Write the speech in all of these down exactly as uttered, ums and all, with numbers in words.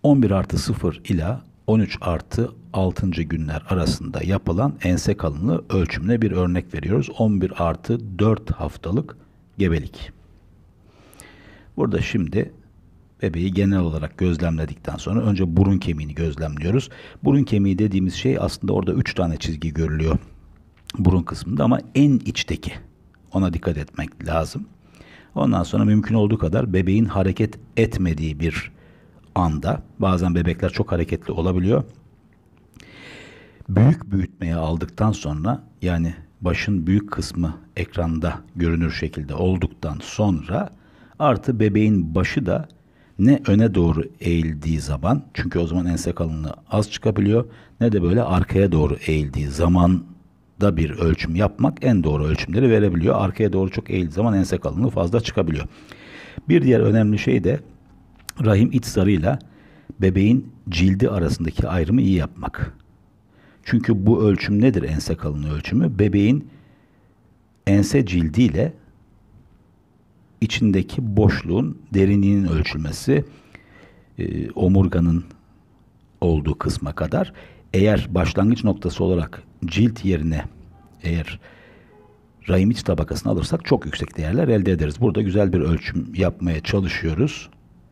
on bir artı sıfır ila on üç artı altıncı günler arasında yapılan ense kalınlığı ölçümüne bir örnek veriyoruz. on bir artı dört haftalık gebelik. Burada şimdi bebeği genel olarak gözlemledikten sonra önce burun kemiğini gözlemliyoruz. Burun kemiği dediğimiz şey aslında orada üç tane çizgi görülüyor burun kısmında ama en içteki. Ona dikkat etmek lazım. Ondan sonra mümkün olduğu kadar bebeğin hareket etmediği bir anda, bazen bebekler çok hareketli olabiliyor. Büyük büyütmeye aldıktan sonra, yani başın büyük kısmı ekranda görünür şekilde olduktan sonra artı bebeğin başı da ne öne doğru eğildiği zaman, çünkü o zaman ense kalınlığı az çıkabiliyor, ne de böyle arkaya doğru eğildiği zaman da bir ölçüm yapmak en doğru ölçümleri verebiliyor. Arkaya doğru çok eğildiği zaman ense kalınlığı fazla çıkabiliyor. Bir diğer önemli şey de rahim iç zarıyla bebeğin cildi arasındaki ayrımı iyi yapmak. Çünkü bu ölçüm nedir, ense kalınlığı ölçümü? Bebeğin ense cildiyle içindeki boşluğun derinliğinin ölçülmesi, e, omurganın olduğu kısma kadar. Eğer başlangıç noktası olarak cilt yerine eğer rahim iç tabakasını alırsak çok yüksek değerler elde ederiz. Burada güzel bir ölçüm yapmaya çalışıyoruz.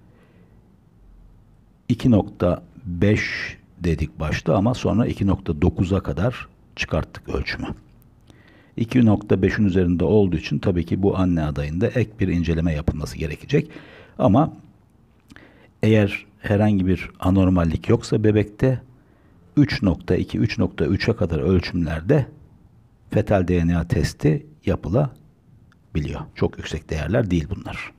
iki nokta beş dedik başta ama sonra iki nokta dokuza kadar çıkarttık ölçümü. iki nokta beşin üzerinde olduğu için tabii ki bu anne adayında ek bir inceleme yapılması gerekecek. Ama eğer herhangi bir anormallik yoksa bebekte üç nokta iki üç nokta üçe kadar ölçümlerde fetal D N A testi yapılabiliyor. Çok yüksek değerler değil bunlar.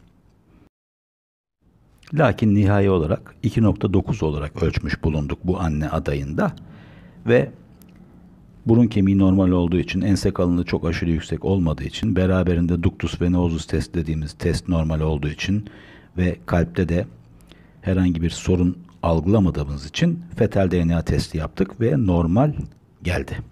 Lakin nihai olarak iki nokta dokuz olarak ölçmüş bulunduk bu anne adayında ve burun kemiği normal olduğu için, ense kalınlığı çok aşırı yüksek olmadığı için, beraberinde ductus venosus test dediğimiz test normal olduğu için ve kalpte de herhangi bir sorun algılamadığımız için fetal D N A testi yaptık ve normal geldi.